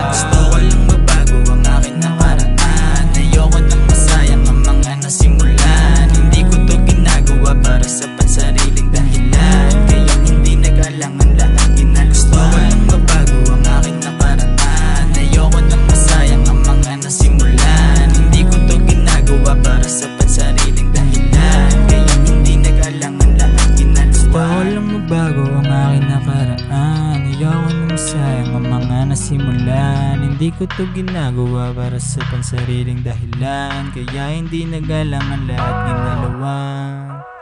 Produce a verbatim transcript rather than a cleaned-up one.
Gusto ko lang mabago ang aking nakaraan. Ayoko nang masayang ang mga nasimulan. Hindi ko to ginagawa para sa pansariling dahilan, kaya hindi nag-alangan lahat ginagawa. Gusto ko lang mabago ang aking nakaraan. Ayoko nang masayang ang mga nasimulan. Hindi ko to ginagawa para sa pansariling dahilan, kaya hindi nag-alangan lahat ginagawa. Gusto ko lang mabago ang aking nakaraan. Ayoko nang masayang ang mga nasimulan. Hindi ko to ginagawa para sa pansariling dahilan, kaya hindi nag-alangan lahat ginalawan.